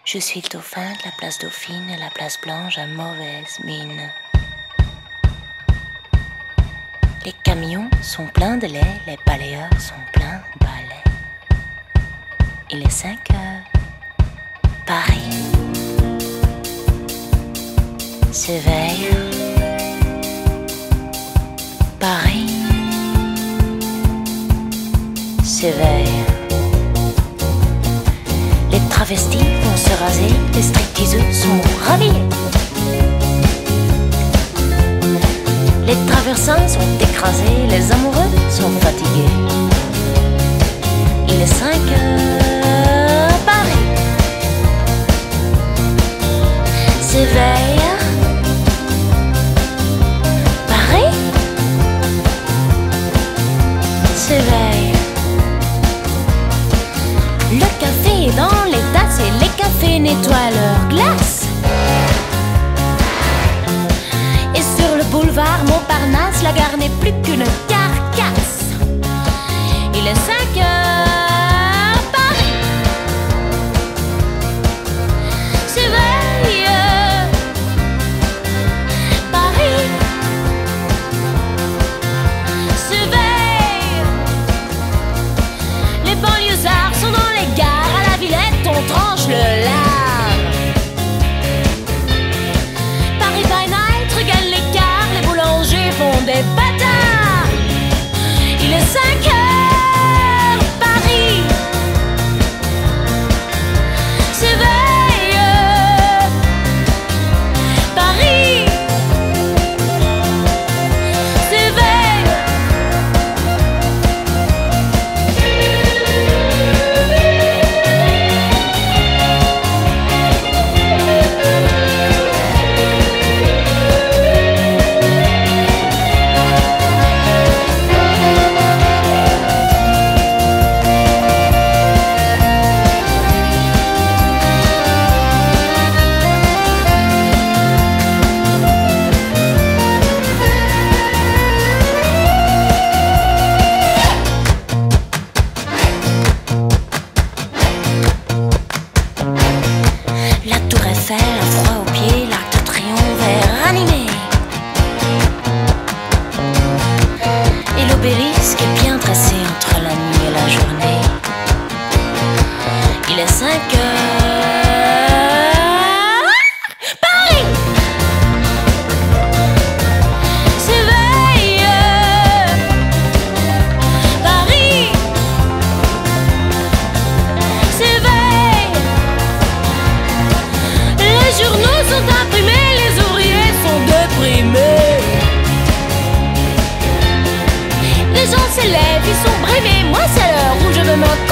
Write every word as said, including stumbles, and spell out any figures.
Je suis le dauphin de la place Dauphine et la place Blanche à mauvaise mine. Les camions sont pleins de lait, les balayeurs sont pleins de balais. Il est cinq heures, Paris s'éveille. Paris s'éveille. Les travestis vont se raser, les stripteaseux sont ravis. Les traversins sont écrasés, les amoureux sont fatigués. Il est cinq heures, Paris s'éveille. Paris s'éveille. Le café est dans les tasses et les cafés nettoient leurs glaces. Et sur le boulevard Montparnasse, la gare n'est plus qu'une carcasse. Il est cinq heures, Paris s'éveille. Paris s'éveille. Les banlieusards sont dans les gares, à la Villette on tranche le lard. Paris by night regagne l'écart, les boulangers font des bâtards. Il est cinq heures, Paris s'éveille. Paris s'éveille. La tour Eiffel a froid aux pieds, l'Arc de Triomphe est ranimé. Et l'obélisque est bien dressé entre la nuit et la journée. Il est cinq heures, Paris s'éveille. Paris s'éveille. Les journaux sont imprimés, les ouvriers sont déprimés. Les gens s'élèvent, ils sont brimés. Moi c'est l'heure où je veux me